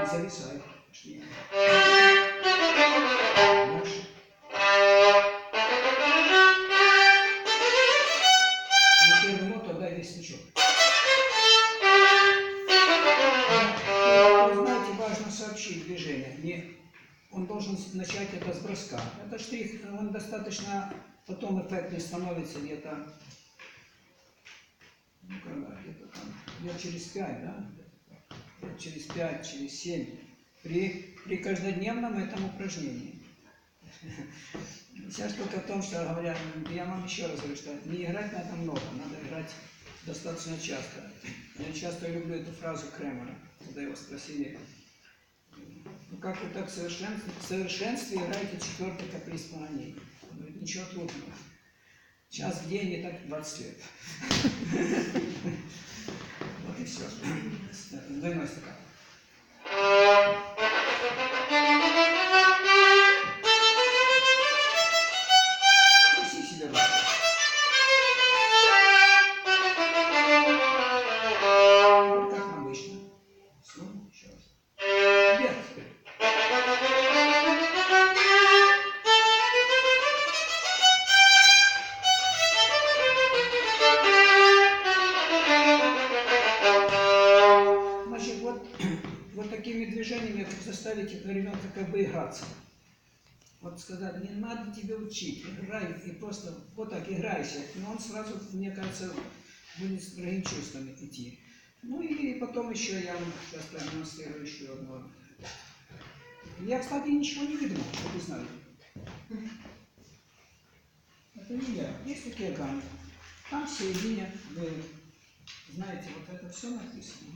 зависает. Дальше. На первую ноту отдай весь смычок. Знаете, важно сообщить движение. Он должен начать это с броска. Это штрих, он достаточно потом эффектный становится где-то, ну когда, где-то там, лет через 5, да? Лет через 5, через 7. При каждодневном этом упражнении. Вся штука в том, что говорят, я вам еще раз говорю, что не играть надо много, надо играть достаточно часто. Я часто люблю эту фразу Кремера, когда его спросили, ну как вы так в совершенстве играете 4-й каприз Паганини? Он говорит, ничего трудного. Час в день и так 20 лет. Вот и все. Двойной стакан. Заставить ребенка как бы играться. Вот сказать, не надо тебе учить, играй, и просто вот так играйся. Но он сразу, мне кажется, будет с другим чувством идти. Ну и потом еще я вам сейчас продемонстрирую еще одно. Я, кстати, ничего не видел, чтобы вы знали. Это не я. Есть такие гаммы. Там в середине, вы знаете, вот это все написано.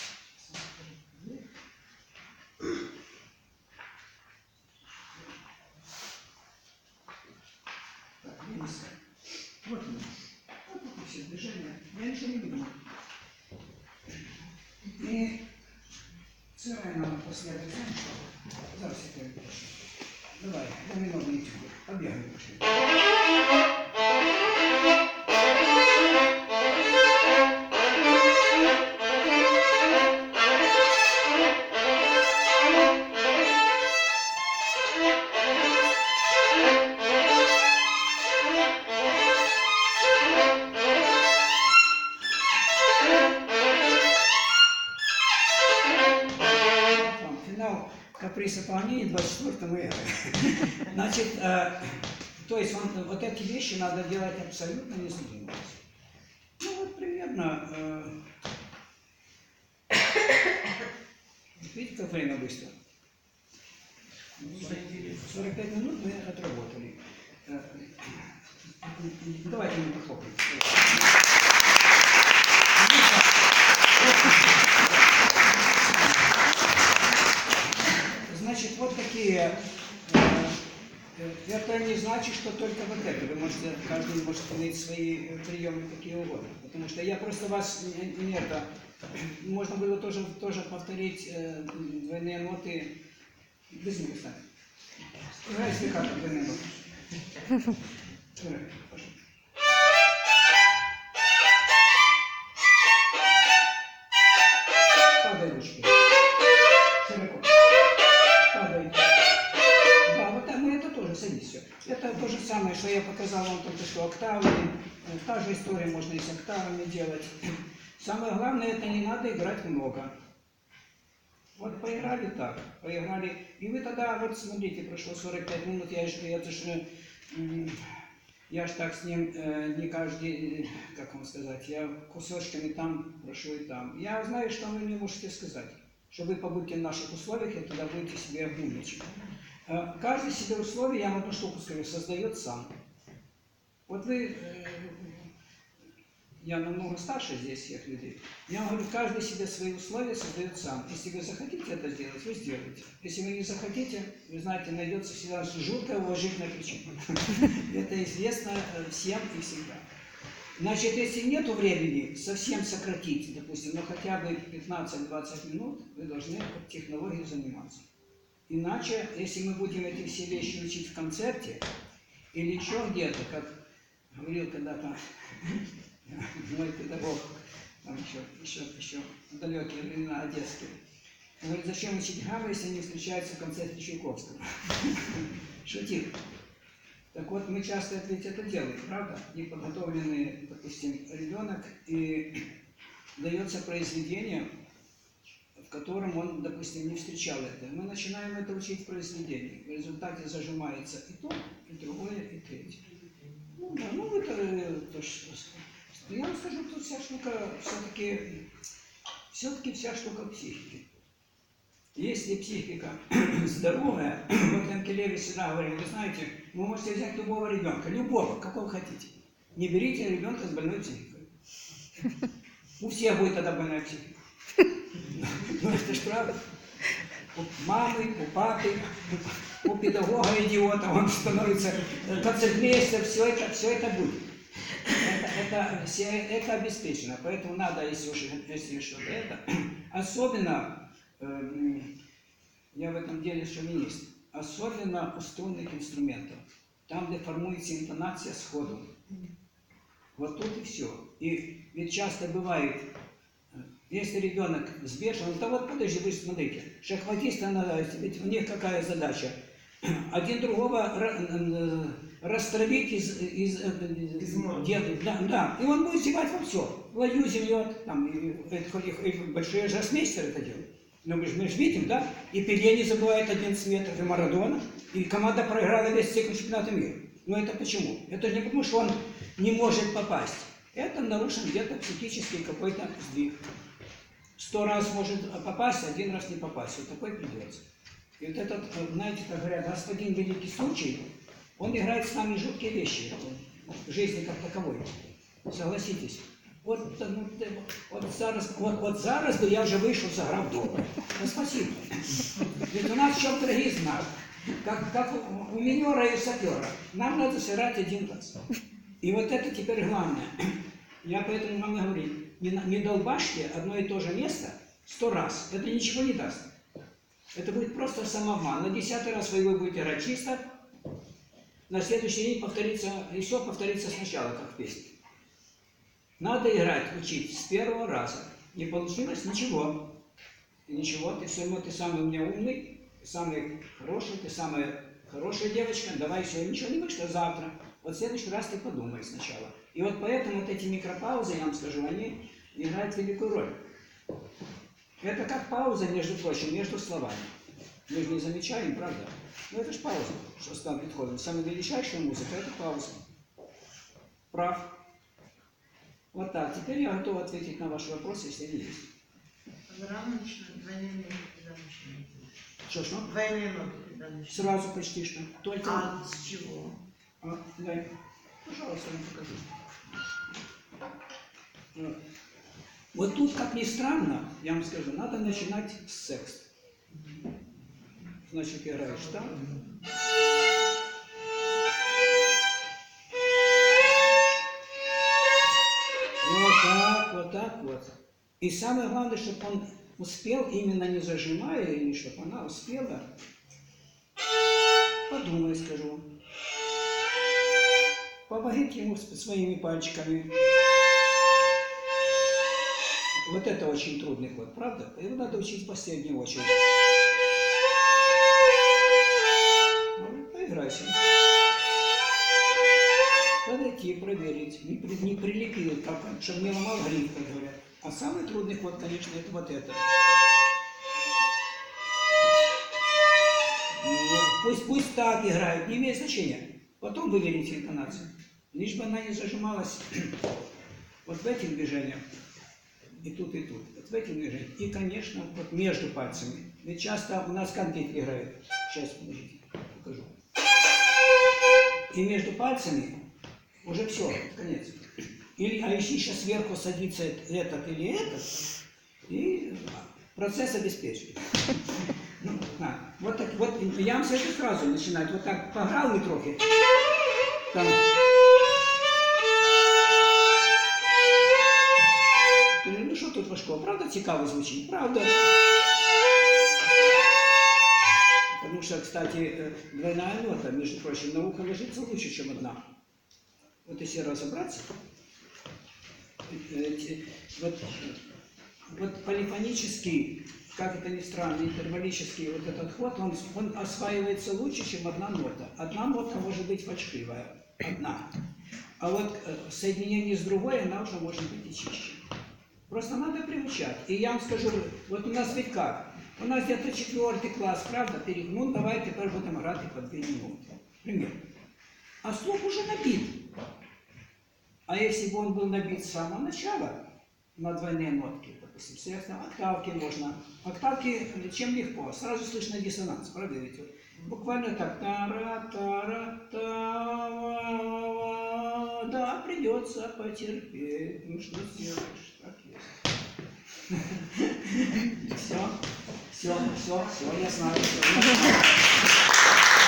Вот он. Вот это все движения. Я ничего не видел. И сырая нам напоследок, знаешь что? Зараз я тебе прошу. Давай, домино на YouTube. Побегаем пошли. Каприса Паганини 24 ноября. Значит, то есть вот эти вещи надо делать абсолютно не задумываясь. Ну вот примерно, видите, как время быстро? 45 минут мы отработали. Давайте мы похлопаем. Значит, вот такие, это не значит, что только вот это. Вы можете, каждый может иметь свои приемы какие угодно. Потому что я просто вас не это, можно было тоже повторить двойные ноты без них, кстати. Играй слегка двойные ноты. Пожалуйста. Падай ручки. Широко. Падай. Да, вот мы это тоже, садись все. Это то же самое, что я показал вам только что октавами. Та же история можно и с октавами делать. Самое главное, это не надо играть много. Вот поиграли так, поиграли. И вы тогда, вот смотрите, прошло 45 минут, я ж так с ним не каждый, как вам сказать, я кусочками там прошу и там. Я знаю, что вы мне можете сказать, что вы побудете в наших условиях, и тогда будете себе умничать. Каждый себе условие, я вам одну штуку скажу, создает сам. Вот вы, я намного старше здесь всех людей, я вам говорю, каждый себе свои условия создает сам. Если вы захотите это сделать, вы сделаете. Если вы не захотите, вы знаете, найдется всегда жуткая уважительная причина. Это известно всем и всегда. Значит, если нет времени совсем сократить, допустим, ну хотя бы 15-20 минут, вы должны технологией заниматься. Иначе, если мы будем эти все вещи учить в концерте, или еще где-то, как говорил когда-то мой педагог, там еще далекие времена одесские, Говорит, зачем учить гаммы, если они встречаются в концерте Чайковского? Шутил. Так вот, мы часто ведь это делаем, правда? Неподготовленный, допустим, ребенок, и дается произведение, в котором он, допустим, не встречал это. Мы начинаем это учить в произведении. В результате зажимается и то, и другое, и третье. Ну да, ну это что? Я вам скажу, тут вся штука все-таки вся штука психики. Если психика здоровая, вот Энкелевич всегда говорил, вы знаете, вы можете взять любого ребенка, любого, какого хотите. Не берите ребенка с больной психикой. У всех будет тогда больная психика. Ну это ж правда. У мамы, у папы, у педагога идиота, он становится концертмейстер, все это будет. Это обеспечено. Поэтому надо, если что-то это, особенно, я в этом деле шовинист, особенно у струнных инструментов, там, где формуется интонация сходу. Вот тут и все. И ведь часто бывает, если ребенок сбежал, то вот подожди, вы смотрите, шахматисты, ведь у них какая задача? Один другого растравить из да, и он будет зевать во все. Ладью зевет, там, и большие гроссмейстеры это делают. Но мы же видим, да? И Пеле не забывает 11 метров, и Марадона, и команда проиграла весь цикл чемпионата мира. Но это почему? Это не потому, что он не может попасть. Это нарушен где-то психический какой-то сдвиг. 100 раз может попасть, 1 раз не попасть. Вот такой придется. И вот этот, знаете, как говорят, господин великий случай, он играет с нами жуткие вещи в жизни как таковой. Согласитесь. Вот зараз бы я вже вийшов, заграв добре. Ну, спасибо. Ведь у нас в чем трагизм наш. Как у минера и сапера. Нам надо сыграть 1 раз. И вот это теперь главное. Я поэтому вам говорю, не долбашьте одно и то же место 100 раз. Это ничего не даст. Это будет просто самообман. На 10-й раз вы будете играть чисто. На следующий день повторится, и все повторится сначала, как в песне. Надо играть, учить с 1-го раза. Не получилось? Ничего. Ничего, ты самый у меня умный, ты самый хороший, ты самая хорошая девочка, давай все, ничего не вышло завтра. Вот в следующий раз ты подумай сначала. И вот поэтому вот эти микропаузы, я вам скажу, они играют великую роль. Это как пауза, между прочим, между словами. Мы же не замечаем, правда? Но это же пауза, что сказал Бетховен. Самая величайшая музыка – это пауза. Прав. Вот так. Теперь я готов ответить на ваши вопросы, если они есть. Рано начинать, 2 минуты когда начинать? Что? 2 минуты когда начинать? Сразу почти что. Только... А с чего? Дай. Пожалуйста, я покажу. Вот тут, как ни странно, я вам скажу, надо начинать с секста. Значит, играешь так. Вот так вот. И самое главное, чтобы он успел, именно не зажимая, или чтобы она успела. Подумай, скажу. Помогите ему своими пальчиками. Вот это очень трудный ход, правда? Его надо учить в последнюю очередь. Поиграйся. Подойти, проверить. Не прилепил, чтобы не ломал гриф, как говорят. А самый трудный ход, конечно, это вот это. Пусть так играет, не имеет значения. Потом выверите интонацию. Лишь бы она не зажималась вот в этих движениях. И тут, и тут. Вот в этих движениях. И, конечно, вот между пальцами. Ведь часто у нас как дети играют. Сейчас, подождите, покажу. И между пальцами уже все, конец. Или, а еще сверху садится этот или этот, и процесс обеспечен. Ну, вот, так, вот я вам советую сразу начинать. Вот так пограл и трохи. Там. Ну що тут важкого? Правда цікаво звучить? Правда. Потому что, кстати, двойная нота, между прочим, на ухо ложится лучше, чем одна. Вот если разобраться, вот вот полифонический, как это ни странно, интервалический вот этот ход, он осваивается лучше, чем одна нота. Одна нота может быть фальшивая, одна. А вот в соединении с другой она уже может быть и чище. Просто надо приучать. И я вам скажу, вот у нас ведь как? У нас где-то 4 класс, правда, перегнул, давай теперь будем играть по 2 минуты. Пример. А слух уже набит. А если бы он был набит с самого начала, на двойные нотки, допустим, сверху, октавки можно. Октавки чем легко? Сразу слышно диссонанс, правда ведь? Буквально так. Да, придется потерпеть. Ну что сделаешь? Так есть. Все, я знаю.